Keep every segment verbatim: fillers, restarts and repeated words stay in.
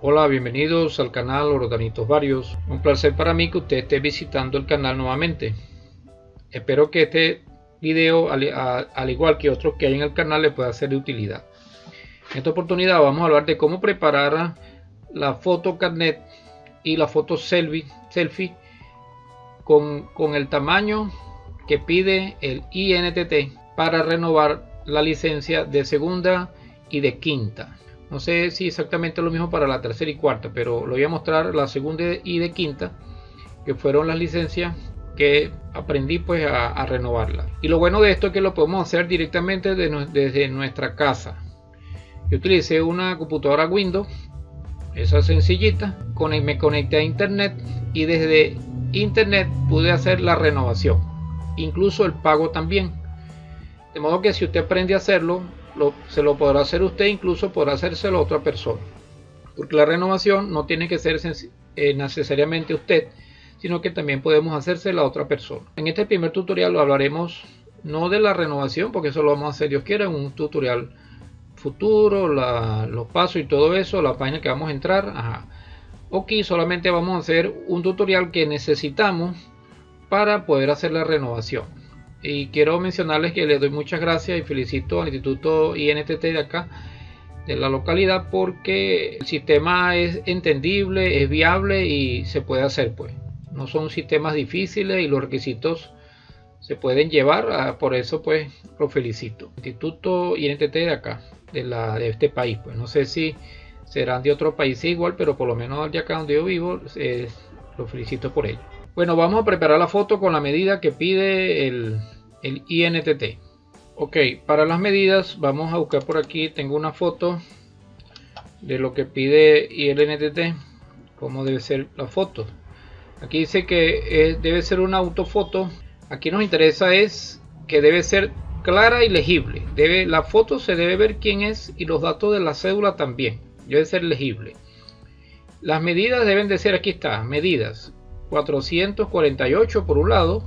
Hola, bienvenidos al canal Ordanitos Varios. Un placer para mí que usted esté visitando el canal nuevamente. Espero que este video, al, a, al igual que otros que hay en el canal, le pueda ser de utilidad. En esta oportunidad vamos a hablar de cómo preparar la foto carnet y la foto selfie, selfie con, con el tamaño que pide el I N T T para renovar la licencia de segunda y de quinta. No sé si exactamente lo mismo para la tercera y cuarta, pero lo voy a mostrar la segunda y de quinta, que fueron las licencias que aprendí pues a, a renovarla. Y lo bueno de esto es que lo podemos hacer directamente de, desde nuestra casa. Yo utilicé una computadora Windows, esa sencillita, con el, me conecté a internet y desde internet pude hacer la renovación, incluso el pago también. De modo que si usted aprende a hacerlo, Lo, se lo podrá hacer usted, incluso podrá hacérselo a otra persona, porque la renovación no tiene que ser eh, necesariamente usted, sino que también podemos hacérsela a otra persona. En este primer tutorial hablaremos no de la renovación, porque eso lo vamos a hacer Dios quiera en un tutorial futuro, la, los pasos y todo eso, la página que vamos a entrar. Ajá. Aquí solamente vamos a hacer un tutorial que necesitamos para poder hacer la renovación. Y quiero mencionarles que les doy muchas gracias y felicito al Instituto I N T T de acá, de la localidad, porque el sistema es entendible, es viable y se puede hacer, pues. No son sistemas difíciles y los requisitos se pueden llevar, por eso pues lo felicito. Instituto I N T T de acá, de, la, de este país, pues no sé si serán de otro país igual, pero por lo menos de acá donde yo vivo, eh, lo felicito por ello. Bueno, vamos a preparar la foto con la medida que pide el, el I N T T. Ok, para las medidas vamos a buscar por aquí. Tengo una foto de lo que pide el I N T T, cómo debe ser la foto. Aquí dice que es, debe ser una autofoto. Aquí nos interesa es que debe ser clara y legible. Debe, la foto se debe ver quién es y los datos de la cédula también. Debe ser legible. Las medidas deben de ser, aquí está, medidas. cuatrocientos cuarenta y ocho por un lado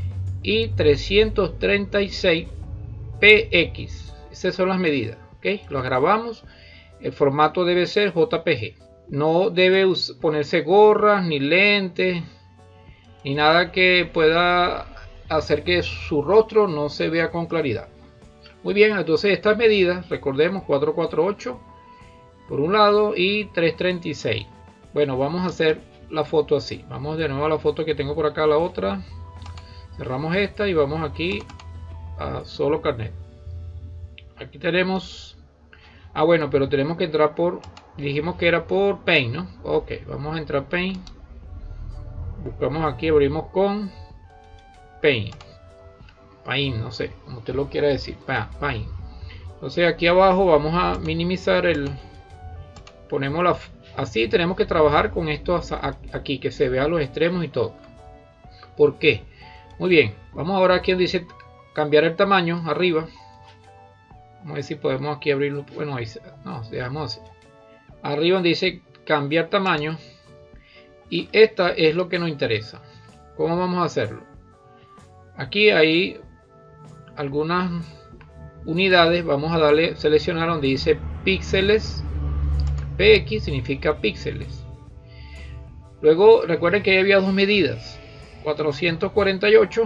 y trescientos treinta y seis P X. Esas son las medidas. ¿Okay? Las grabamos. El formato debe ser J P G. No debe ponerse gorras ni lentes ni nada que pueda hacer que su rostro no se vea con claridad. Muy bien, entonces estas medidas, recordemos, cuatrocientos cuarenta y ocho por un lado y trescientos treinta y seis. Bueno, vamos a hacer la foto así. Vamos de nuevo a la foto que tengo por acá, la otra. Cerramos esta y vamos aquí a solo carnet. Aquí tenemos, ah bueno, pero tenemos que entrar por, dijimos que era por Paint, ¿no? Ok, vamos a entrar Paint. Buscamos aquí, abrimos con Paint. Paint, no sé, como usted lo quiera decir. Paint. Entonces aquí abajo vamos a minimizar el, ponemos la, así tenemos que trabajar con esto aquí, que se vea los extremos y todo. ¿Por qué? Muy bien, vamos ahora aquí donde dice cambiar el tamaño, arriba. Vamos a ver si podemos aquí abrirlo. Bueno, ahí no, dejamos así. Arriba donde dice cambiar tamaño. Y esta es lo que nos interesa. ¿Cómo vamos a hacerlo? Aquí hay algunas unidades. Vamos a darle, seleccionar donde dice píxeles. P X significa píxeles. Luego recuerden que había dos medidas, cuatrocientos cuarenta y ocho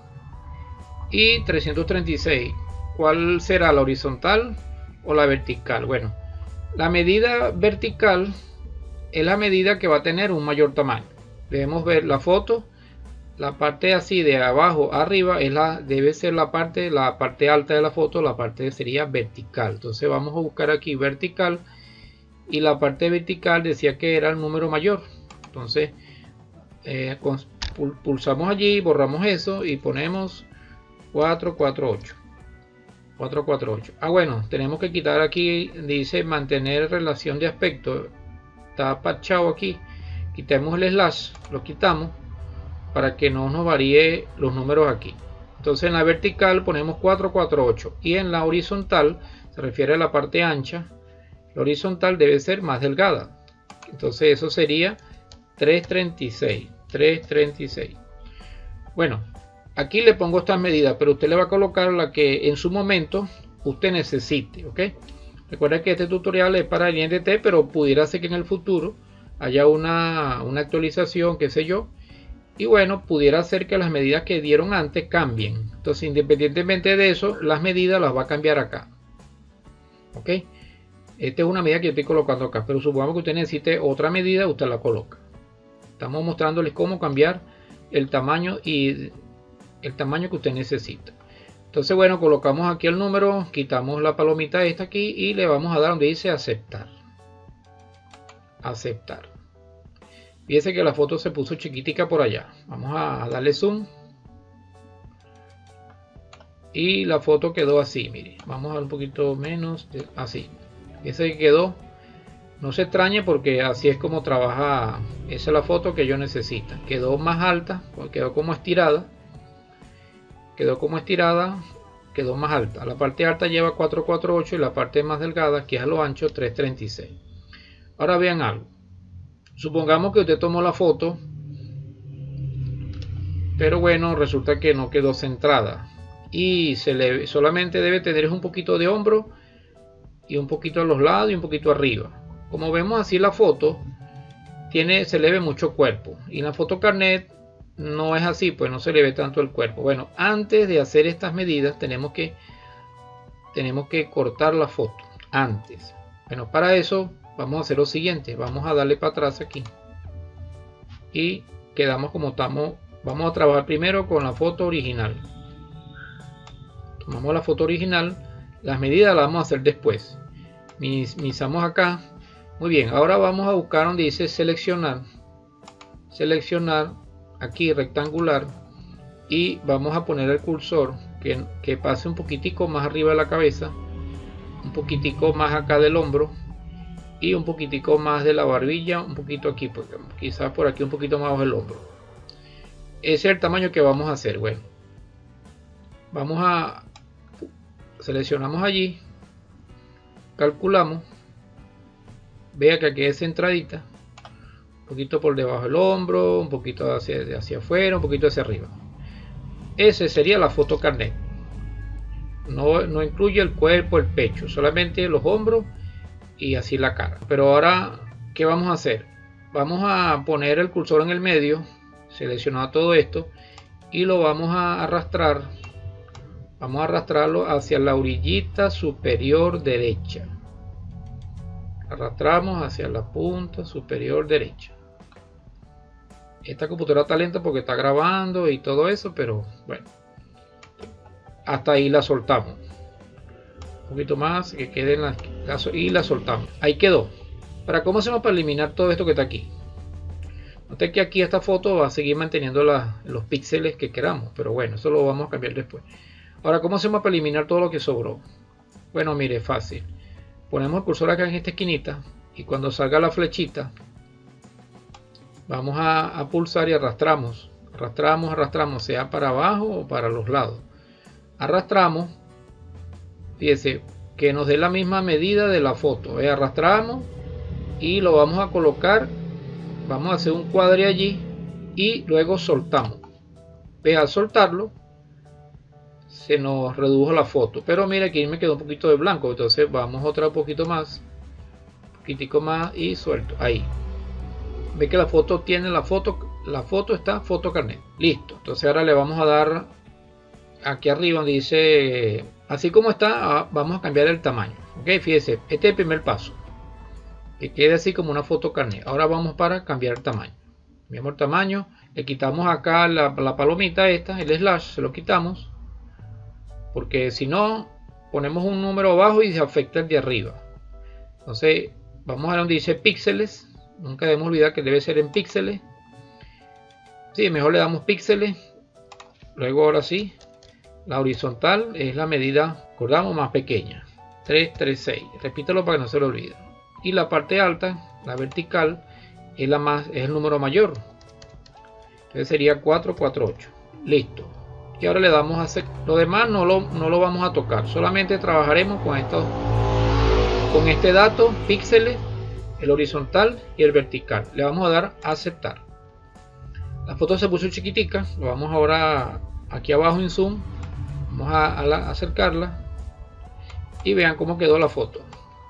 y trescientos treinta y seis. ¿Cuál será, la horizontal o la vertical? Bueno, la medida vertical es la medida que va a tener un mayor tamaño. Debemos ver la foto. La parte así de abajo a arriba es la, debe ser la parte, la parte alta de la foto. La parte sería vertical. Entonces vamos a buscar aquí vertical. Y la parte vertical decía que era el número mayor. Entonces eh, pulsamos allí, borramos eso y ponemos cuatrocientos cuarenta y ocho. cuatrocientos cuarenta y ocho. Ah, bueno, tenemos que quitar aquí, dice mantener relación de aspecto. Está parchado aquí. Quitemos el slash, lo quitamos para que no nos varíe los números aquí. Entonces en la vertical ponemos cuatrocientos cuarenta y ocho y en la horizontal se refiere a la parte ancha. La horizontal debe ser más delgada. Entonces eso sería trescientos treinta y seis. trescientos treinta y seis. Bueno, aquí le pongo estas medidas, pero usted le va a colocar la que en su momento usted necesite. ¿Ok? Recuerda que este tutorial es para el I N D T, pero pudiera ser que en el futuro haya una, una actualización, qué sé yo. Y bueno, pudiera ser que las medidas que dieron antes cambien. Entonces, independientemente de eso, las medidas las va a cambiar acá. Ok. Esta es una medida que yo estoy colocando acá, pero supongamos que usted necesite otra medida, usted la coloca. Estamos mostrándoles cómo cambiar el tamaño y el tamaño que usted necesita. Entonces, bueno, colocamos aquí el número, quitamos la palomita esta aquí y le vamos a dar donde dice aceptar. Aceptar. Fíjese que la foto se puso chiquitica por allá. Vamos a darle zoom. Y la foto quedó así, mire. Vamos a dar un poquito menos, de, así. Fíjese que quedó. No se extrañe porque así es como trabaja. Esa es la foto que yo necesito. Quedó más alta, quedó como estirada. Quedó como estirada, quedó más alta. La parte alta lleva cuatrocientos cuarenta y ocho y la parte más delgada, que es a lo ancho, trescientos treinta y seis. Ahora vean algo. Supongamos que usted tomó la foto, pero bueno, resulta que no quedó centrada. Y se le, solamente debe tener un poquito de hombro y un poquito a los lados y un poquito arriba. Como vemos así la foto, tiene, se le ve mucho cuerpo. Y en la foto carnet no es así, pues no se le ve tanto el cuerpo. Bueno, antes de hacer estas medidas tenemos que tenemos que cortar la foto antes. Bueno, para eso vamos a hacer lo siguiente. Vamos a darle para atrás aquí y quedamos como estamos. Vamos a trabajar primero con la foto original. Tomamos la foto original, las medidas las vamos a hacer después. Minimizamos acá. Muy bien, ahora vamos a buscar donde dice seleccionar. Seleccionar aquí rectangular y vamos a poner el cursor que, que pase un poquitico más arriba de la cabeza, un poquitico más acá del hombro y un poquitico más de la barbilla, un poquito aquí, porque quizás por aquí un poquito más bajo el hombro. Ese es el tamaño que vamos a hacer. Bueno, vamos a seleccionamos allí, calculamos, vea que aquí es centradita, un poquito por debajo del hombro, un poquito hacia, hacia afuera, un poquito hacia arriba. Ese sería la foto carnet. No, no incluye el cuerpo, el pecho, solamente los hombros y así la cara. Pero ahora, ¿qué vamos a hacer? Vamos a poner el cursor en el medio, seleccionar todo esto y lo vamos a arrastrar. Vamos a arrastrarlo hacia la orillita superior derecha. Arrastramos hacia la punta superior derecha. Esta computadora está lenta porque está grabando y todo eso, pero bueno, hasta ahí la soltamos. Un poquito más que quede en la, y la soltamos. Ahí quedó. Para cómo hacemos para eliminar todo esto que está aquí. Note que aquí esta foto va a seguir manteniendo la, los píxeles que queramos, pero bueno, eso lo vamos a cambiar después. Ahora, ¿cómo hacemos para eliminar todo lo que sobró? Bueno, mire, fácil. Ponemos el cursor acá en esta esquinita y cuando salga la flechita vamos a, a pulsar y arrastramos. Arrastramos, arrastramos, sea para abajo o para los lados. Arrastramos. Fíjese que nos dé la misma medida de la foto. ¿eh? Arrastramos y lo vamos a colocar. Vamos a hacer un cuadre allí y luego soltamos. Ve, al soltarlo se nos redujo la foto, pero mira aquí me quedó un poquito de blanco, entonces vamos otra poquito más, un poquitico más y suelto. Ahí ve que la foto tiene la foto, la foto está foto carnet. Listo. Entonces ahora le vamos a dar aquí arriba donde dice así como está, vamos a cambiar el tamaño. Ok, fíjese, este es el primer paso, que quede así como una foto carnet. Ahora vamos para cambiar el tamaño. Cambiamos el tamaño, le quitamos acá la, la palomita esta, el slash, se lo quitamos. Porque si no, ponemos un número abajo y se afecta el de arriba. Entonces, vamos a donde dice píxeles. Nunca debemos olvidar que debe ser en píxeles. Sí, mejor le damos píxeles. Luego, ahora sí, la horizontal es la medida, recordamos, más pequeña. trescientos treinta y seis. Repítelo para que no se lo olvide. Y la parte alta, la vertical, es, la más, es el número mayor. Entonces sería cuatrocientos cuarenta y ocho. Listo. Y ahora le damos a hacer. Lo demás no lo, no lo vamos a tocar. Solamente trabajaremos con esto, con este dato, píxeles, el horizontal y el vertical. Le vamos a dar a aceptar. La foto se puso chiquitica. Lo vamos ahora aquí abajo en zoom. Vamos a, a, la, a acercarla. Y vean cómo quedó la foto.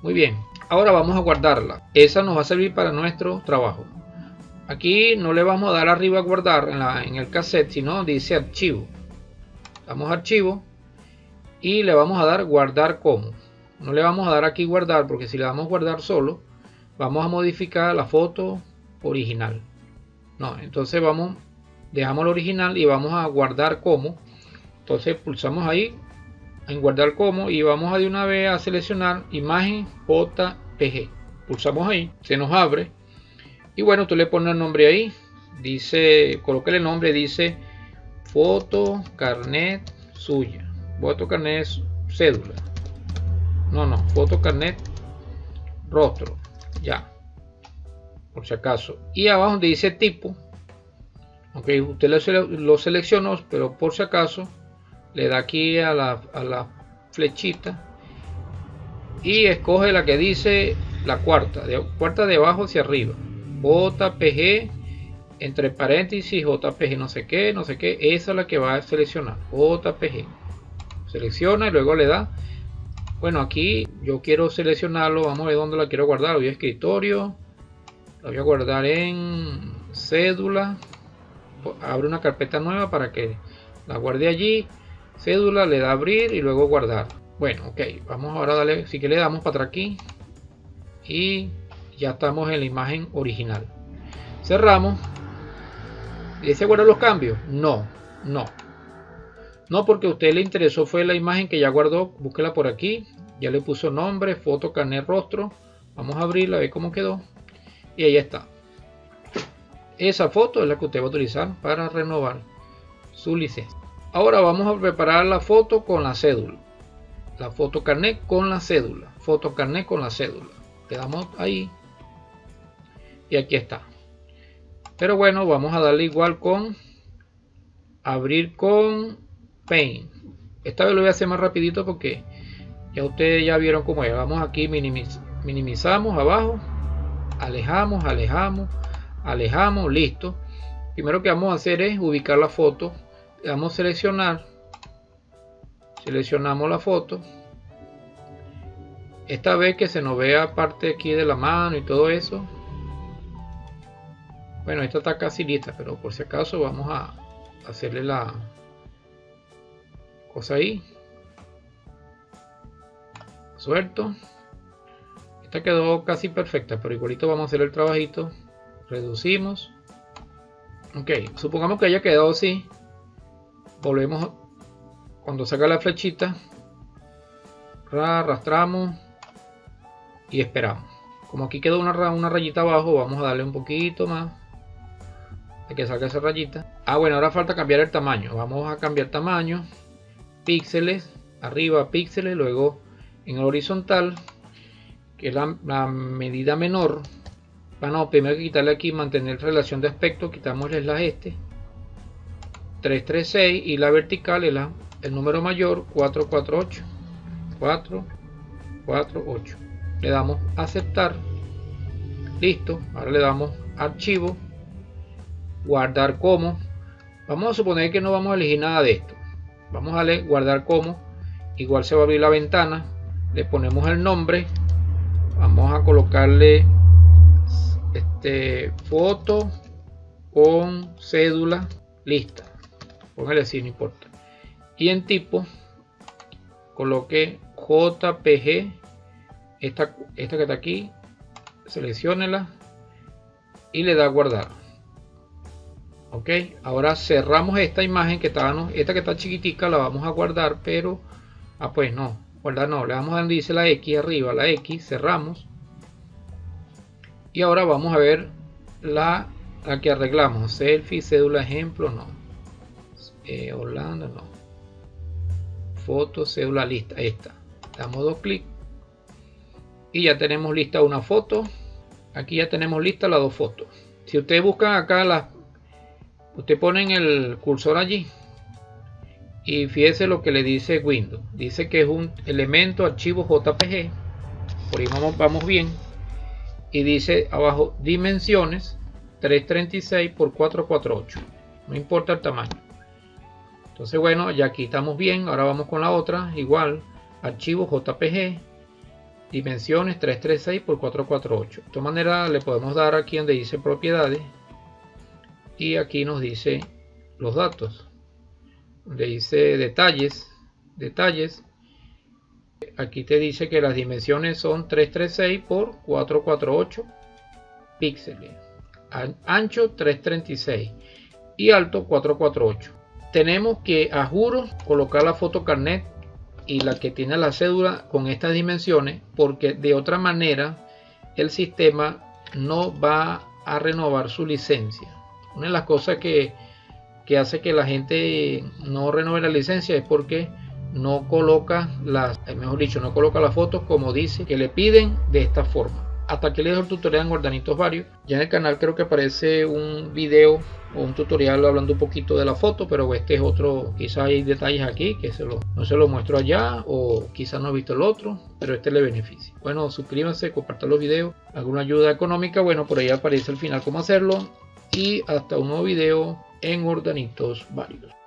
Muy bien, ahora vamos a guardarla. Esa nos va a servir para nuestro trabajo. Aquí no le vamos a dar arriba a guardar en, la, en el cassette, sino dice archivo. Damos a archivo y le vamos a dar guardar como. No le vamos a dar aquí guardar, porque si le damos guardar solo, vamos a modificar la foto original. No, entonces vamos, dejamos el original y vamos a guardar como. Entonces pulsamos ahí en guardar como y vamos a de una vez a seleccionar imagen J P G. Pulsamos ahí, se nos abre. Y bueno, tú le pones el nombre ahí, dice, colóquele el nombre, dice foto carnet suya, foto carnet cédula, no, no, foto carnet rostro, ya, por si acaso. Y abajo donde dice tipo, ok, usted lo, lo seleccionó, pero por si acaso le da aquí a la, a la flechita y escoge la que dice la cuarta, de cuarta de abajo hacia arriba. J P G entre paréntesis J P G no sé qué, no sé qué, esa es la que va a seleccionar, J P G. Selecciona y luego le da, bueno, aquí yo quiero seleccionarlo, vamos a ver dónde la quiero guardar. Voy a escritorio, la voy a guardar en cédula, abre una carpeta nueva para que la guarde allí, cédula, le da abrir y luego guardar. Bueno, ok, vamos ahora a darle, si que le damos para atrás aquí y ya estamos en la imagen original. Cerramos. ¿Y se guardan los cambios? No, no. No, porque a usted le interesó fue la imagen que ya guardó. Búsquela por aquí. Ya le puso nombre, foto, carnet, rostro. Vamos a abrirla, a ver cómo quedó. Y ahí está. Esa foto es la que usted va a utilizar para renovar su licencia. Ahora vamos a preparar la foto con la cédula. La foto carnet con la cédula. Foto carnet con la cédula. Le damos ahí. Y aquí está. Pero bueno, vamos a darle igual con abrir con Paint. Esta vez lo voy a hacer más rapidito porque ya ustedes ya vieron cómo es. Vamos aquí, minimiz, minimizamos abajo, alejamos, alejamos, alejamos, listo. Primero que vamos a hacer es ubicar la foto. Le damos a seleccionar, seleccionamos la foto. Esta vez que se nos vea parte aquí de la mano y todo eso. Bueno, esta está casi lista, pero por si acaso vamos a hacerle la cosa ahí. Suelto. Esta quedó casi perfecta, pero igualito vamos a hacer el trabajito. Reducimos. Ok, supongamos que haya quedado así. Volvemos cuando saca la flechita. Arrastramos y esperamos. Como aquí quedó una, una rayita abajo, vamos a darle un poquito más de que salga esa rayita. Ah, bueno, ahora falta cambiar el tamaño. Vamos a cambiar tamaño, píxeles, arriba píxeles, luego en horizontal, que es la, la medida menor. Bueno, primero hay que quitarle aquí mantener relación de aspecto, quitamos la este trescientos treinta y seis y la vertical es la, el número mayor cuatrocientos cuarenta y ocho, cuatrocientos cuarenta y ocho. Le damos a aceptar. Listo. Ahora le damos archivo, guardar como. Vamos a suponer que no vamos a elegir nada de esto. Vamos a darle guardar como. Igual se va a abrir la ventana. Le ponemos el nombre. Vamos a colocarle este foto con cédula lista. Póngale así, no importa. Y en tipo coloque J P G. Esta, esta que está aquí, selecciónela y le da a guardar. Ok, ahora cerramos esta imagen que está, ¿no? Esta que está chiquitica la vamos a guardar, pero ah, pues no, guardar no, le damos a donde dice la X arriba, la X, cerramos. Y ahora vamos a ver la, la que arreglamos, selfie, cédula, ejemplo, no, eh, Orlando, no, foto, cédula, lista, esta, damos dos clics. Y ya tenemos lista una foto. Aquí ya tenemos lista las dos fotos. Si ustedes buscan acá las, usted ponen el cursor allí y fíjese lo que le dice Windows. Dice que es un elemento archivo J P G. Por ahí vamos, vamos bien. Y dice abajo dimensiones trescientos treinta y seis por cuatrocientos cuarenta y ocho. No importa el tamaño. Entonces bueno, ya aquí estamos bien. Ahora vamos con la otra. Igual archivo J P G. dimensiones trescientos treinta y seis por cuatrocientos cuarenta y ocho. De esta manera le podemos dar aquí donde dice propiedades y aquí nos dice los datos, donde dice detalles, detalles. Aquí te dice que las dimensiones son trescientos treinta y seis por cuatrocientos cuarenta y ocho píxeles, ancho trescientos treinta y seis y alto cuatrocientos cuarenta y ocho. Tenemos que a juro colocar la foto carnet y la que tiene la cédula con estas dimensiones, porque de otra manera el sistema no va a renovar su licencia. Una de las cosas que, que hace que la gente no renueve la licencia es porque no coloca las, mejor dicho, no coloca las fotos como dice que le piden de esta forma. Hasta aquí les dejo el tutorial en Guardanitos Varios. Ya en el canal creo que aparece un video o un tutorial hablando un poquito de la foto, pero este es otro. Quizás hay detalles aquí que se lo, no se lo muestro allá, o quizás no he visto el otro, pero este le beneficia. Bueno, suscríbanse, compartan los videos. Alguna ayuda económica, bueno, por ahí aparece al final cómo hacerlo. Y hasta un nuevo video en Guardanitos Varios.